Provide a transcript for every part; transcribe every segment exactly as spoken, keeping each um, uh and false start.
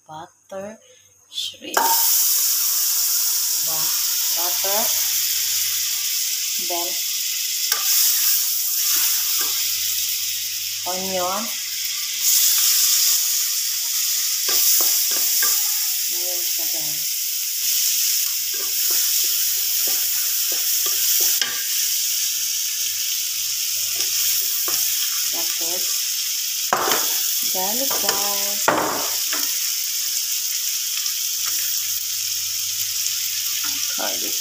butter shrimp. Diba? Butter. Then, onion. Ayan siya, guys. Tapos, garlic, guys. Garlic.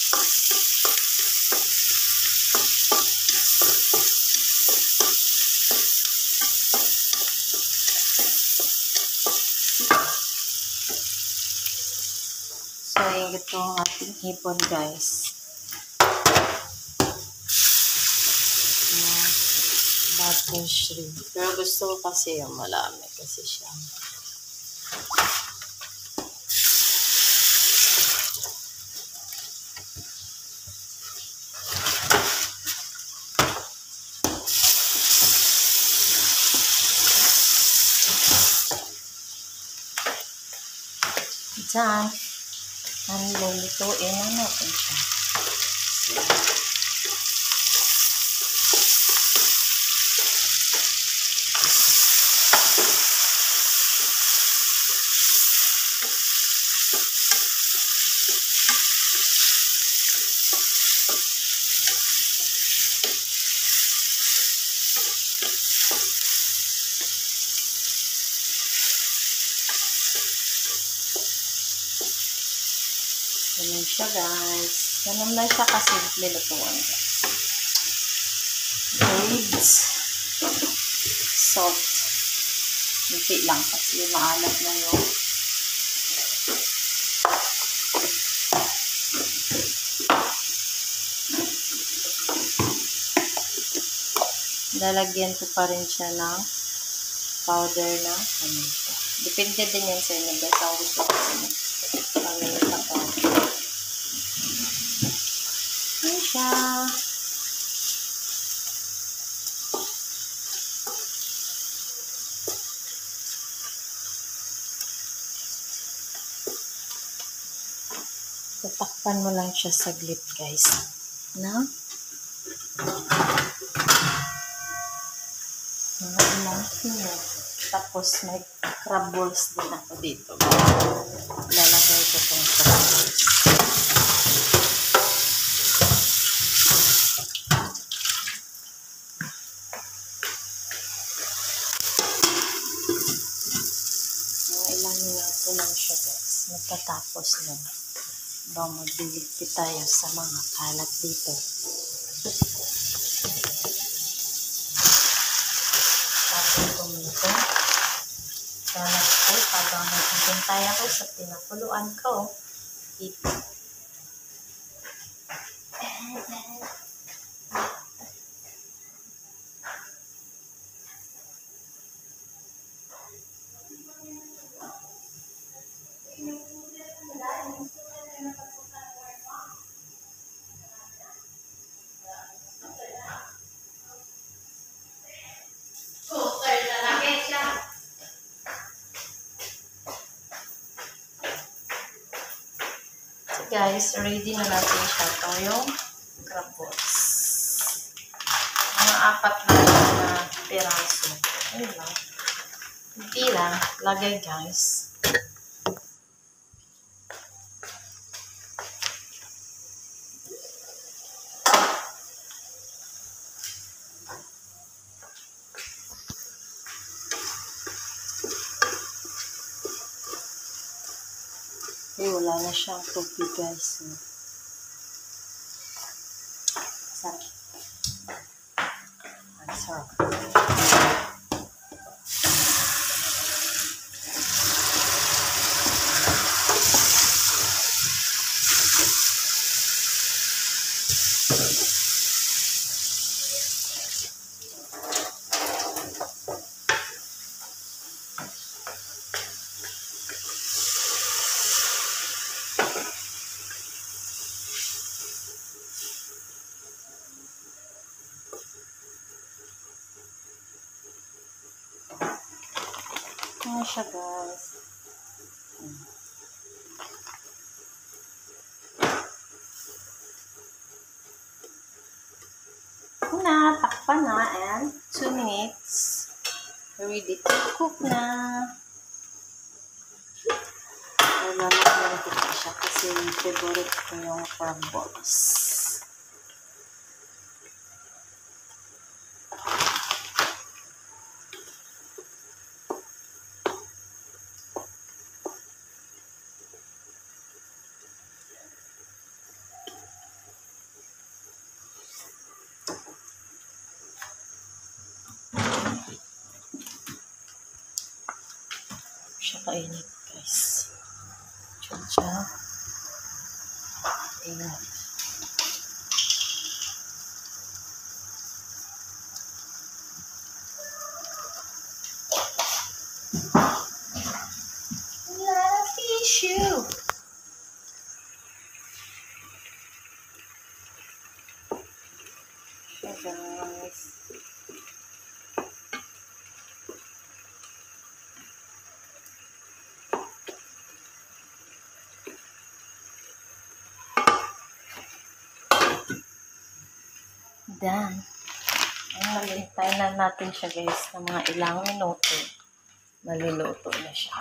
So, yung ito ang ating hipon, guys. Butter shrimp. Pero gusto ko kasi yung malami kasi siya. Diyan. Ang lulutuin na natin siya. Ganun siya, guys. Ganun lang siya kasimple lutuan, guys. Waves. Salt. Hindi lang kasi maalat na yung lalagyan ko pa rin siya ng powder na paminta. Depende din yan sa inyo, guys. Ang gusto ko sa inyo. Paminta pa. Yan siya. Tatakpan mo lang siya saglit, guys. Na? Mga ilang minute. Tapos may crab balls din ako dito. Lalagay ko itong crab balls. Mga ilang minuto lang siya, guys. Magtatapos na. Ba, magdiligpit tayo sa mga kalat dito. Tapos kumito. Kalat ko habang naghihintay ako sa pinakuluan ko. Ito. Guys, ready na natin siya. Ito yung crab balls. Mga apat na na piraso. Ayun lang. Hindi lang. Lagay, guys. Eh, wala na siyang tubig, guys. Sarap. Ang sarap. Ano siya, guys? Na, takpan na, and two minutes. Ready to cook na. Wala na ko na siya kasi favorite ko yung crab balls. Siya kainit, guys. Siya init. Love issue. Siya, guys. Done. Malintay na natin siya, guys, ng mga ilang minuto. Maluluto na siya.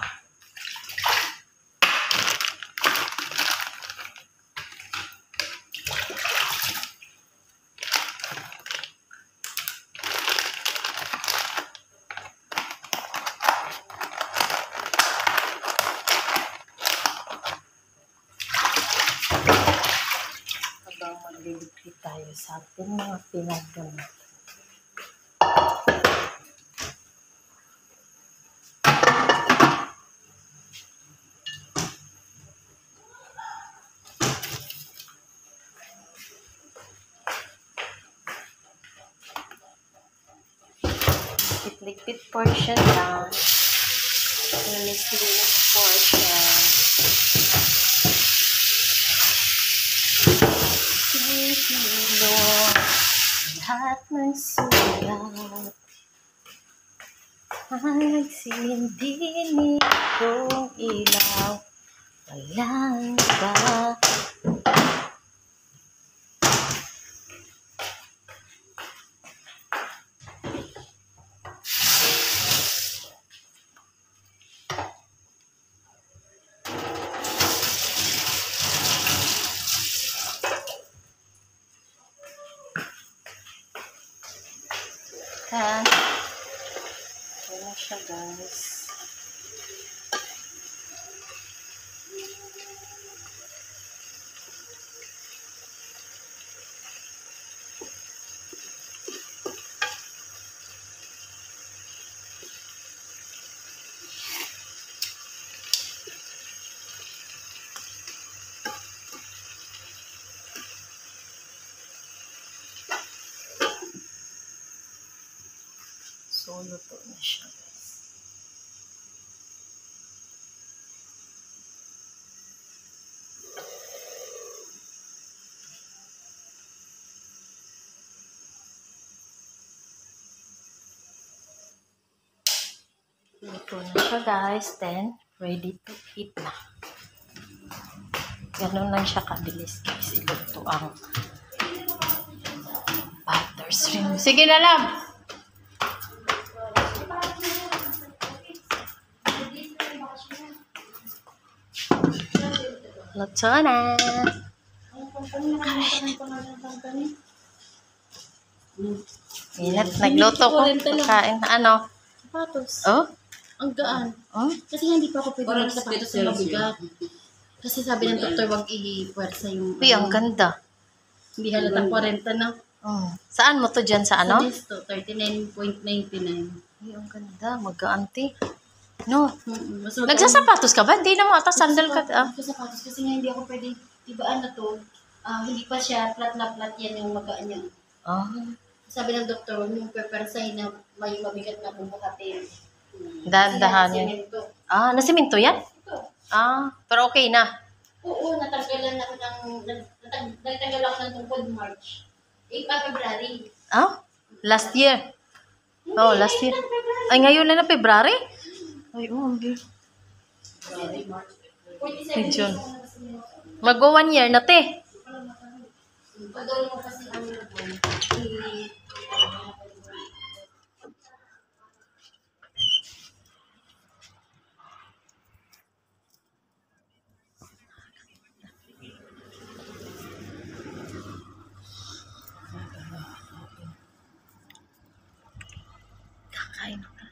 Habang magliligpit tayo sa ating mga pinagamit. Ligpit portion lang. Linis-linis portion. Silo. Lahat ng sulat. Ang nagsindi nitong ilaw. Walang iba. Yan. Wala siya, guys. So, luto na siya, guys. Luto na siya, guys. Then, ready to eat na. Ganun lang siya kabilis, guys. Iluto ang butter shrimp. Sige na lang! Luto na. Inat, nagluto ko. Kain na ano? Sapatos. Oh? Ang gaan. Oh? Kasi hindi pa ako pwede magsapatos na mabigat. Kasi sabi ng doktor, wag i-puwersa yung... Uy, ang ganda. Hindi halatang forty na. Oh. Saan mo to dyan? Sa ano? Sa Disto, thirty-nine point nine nine. Uy, ang ganda. Mag-aanti. No. Mm-mm. Mas Nagsasapatos ka ba? Hindi naman ata sandal ka. Ah. Nagsasapatos kasi nga hindi ako pwede, ibaan na to, ah, hindi pa siya flat na flat yan yung magaan niya. Ah. Sabi ng doktor, huwag mong pepersahin na may mabigat na bubukatin. Hmm. Dahan-dahan Kasi yan. semento. Ah, nasiminto yan? Ito. Ah, pero okay na. Oo, natanggalan ako ng, natang- nagtanggal ako ng tungkod March. Eh, pa February. Ah? Last year? Oh, Hindi, last year. February. Ay, ngayon na na February? Ay, oh, hindi. forty-seven June. days ako na kasi nila. Mag-go one year na, te. Pag-down mo kasi ang i- Kakain na.